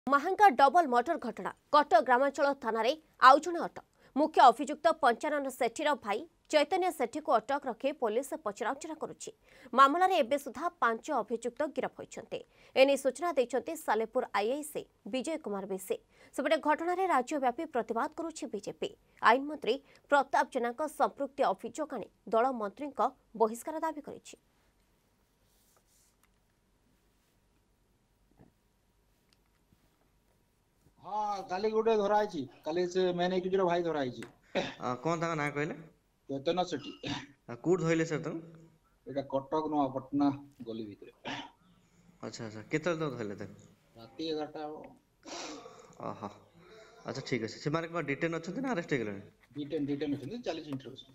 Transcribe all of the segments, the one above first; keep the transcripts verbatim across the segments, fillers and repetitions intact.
महंगा double murder घटना कटक ग्रामांचल थाना आउ जड़े अटक मुख्य अभियुक्त पंचानन सेठीर भाई चैतन्य सेठी को अटक रखी पुलिस पचराउचरा करुछि। मामलार एबे सुधा पांच अभियुक्त गिरफ होइछन्ते। एने सूचना देइछन्ते सालेपुर आईआईसी विजय कुमार बेसी। सेपटे घटनार राज्यव्यापी प्रतिवाद करुछि बीजेपी। आईन मंत्री प्रताप जेना संपृक्ति अभियोग आनी दल मंत्री बहिष्कार दाबी करिछि। हाँ काली गोटे धरा काली से मैंने एक जो भाई धरा कौन था ना कहले चैतन्य सेठी कोड धइले सर तुम एटा कटक न पटना गली भीतर। अच्छा अच्छा केतल तो धइले त राती एगारटा आहा अच्छा ठीक है से माने को डिटेन अछन ना अरेस्ट गेले डिटेन डिटेन अछन चालीस इंटरव्यू।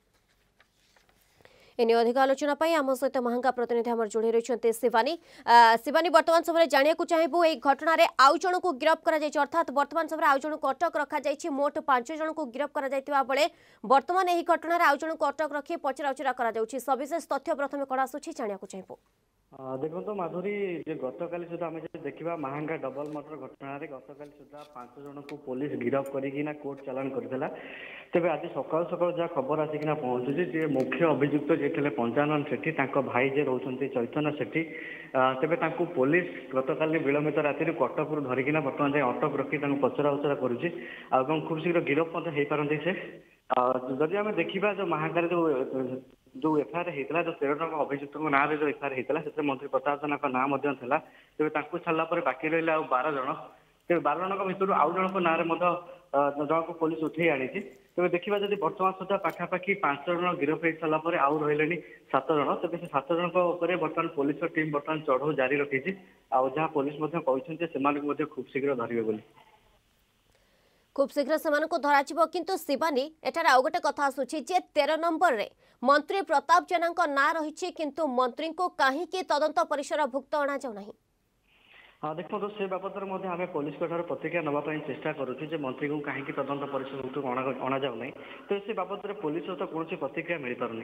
एने अधिक आलोचना आम सहित महंगा प्रतिनिधि आम जोड़ी रही शिवानी शिवानी वर्तमान समय जाना चाहबू ये घटना आउ जन को गिरफ्त कर अर्थात वर्तमान समय आउ जन को अटक रखा मोट पांच जन को गिरफ्त कर बेले वर्तमान यही घटना आउ जन को अटक रखी पचराउचरा कर सविशेष तथ्य प्रथम कौन आसूँ जाना चाहबू। देखो तो माधुरी गतकाली सुधा आम देखा महंगा डबल मर्डर घटना गतकाली सुधा पांच जन को पुलिस गिरफ्त करना कोर्ट चालान करथिला। तेबे आज सकाल सकाल जहाँ खबर आसिकिना पहुंचुची जे मुख्य अभियुक्त जे पंचानन सेठी तांको भाई जे रोचंती चैतन्य सेठी तेबे तांको पुलिस गतकाली विलंबित राति कटक धरिकिना बर्तमान जाए अटक रखी पचरा उचरा करुची खूब शीघ्र गिरफ्त हो पारती से। जदि आम देखा जो महंगार जो जो एफआईआर होता जो तेरह जन अभियुक्त ना जो एफआईआर होता से मंत्री प्रताप जेना ना तेज छाड़ा बाकी रहा बार जन तेज बार जन भर आउ जन ना जन को पुलिस उठे आनी तेज देखा जब बर्तमान सुधा पाखापाखि पांच जन गिरफ हो सारापर आउ रही सात जन तेज से सात जन बर्तमान पुलिस टीम बर्तमान चढ़ऊ जारी रखी जहाँ पुलिस कहते खूब शीघ्र धरवे बोली खूब शीघ्र से धरा किंतु शिवानी एटार आउ गोटे कथा आसूची जे तेरह नंबर रे मंत्री प्रताप जेना ना रही किंतु मंत्री को कहीं तदंत परिसर भुक्त अणा जाऊ नहीं। हाँ देखो तो से बाबद आम पुलिस प्रतिक्रिया नापी चेष्टा करुँ मंत्री को कहीं तदंत परिसर भुक्त अणा जाऊ नहीं तो से बाबद पुलिस तो कौन प्रतिक्रिया मिल पार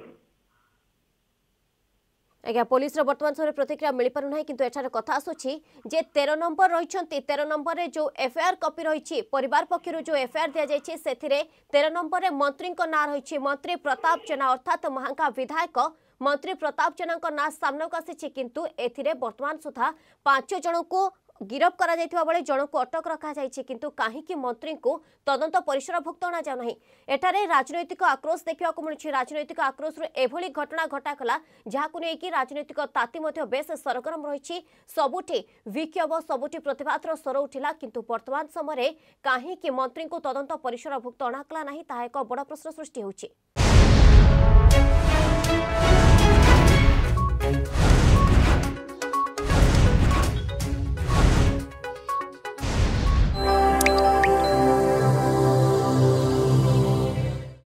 आज्ञा पुलिस वर्तमान समय प्रतिक्रिया मिल पार ना किंतु एठार कथा आसूची जे तेरह नंबर रही तेरह नंबर रे जो एफआईआर कॉपी रही परिवार पक्षर जो एफआईआर दि जाए से तेरह नंबर रे मंत्री ना रही मंत्री प्रताप जेना अर्थात महंगा विधायक मंत्री प्रताप जेना ना सामना को आसी किंतु एथिरे वर्तमान सुधा पांच जन को गिरफ करा जायतिबा बेले जन को अटक रखा जायछि किंतु काहीकि मंत्री को तदंत परिसर भुक्त अणा जाउ नाही। एठारे राजनैतिक आक्रोश देखा मिलुछि। राजनैतिक आक्रोश एभली घटना घटाकला जहाकु नै कि राजनैतिक ताती मध्ये बेस सरगरम रहिछि। सबुठी विक्षोभ सबुठी प्रतिवादर स्वर उठिला किंतु वर्तमान समय काहीकि मंत्री को तदंत परिसर भुक्त अणाकला नाही ताहा एक बड़ प्रश्न सृष्टि होछि।